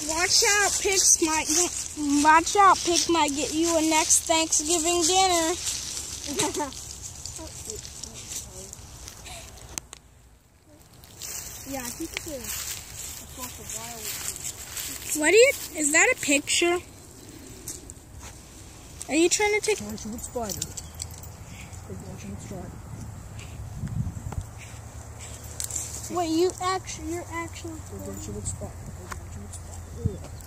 Watch out, pigs might get you a next Thanksgiving dinner. Yeah, I think it's a source of wild. Is that a picture? Are you trying to take? Watching with spider. Watching with spider. Wait, you're actually. Watching with spider.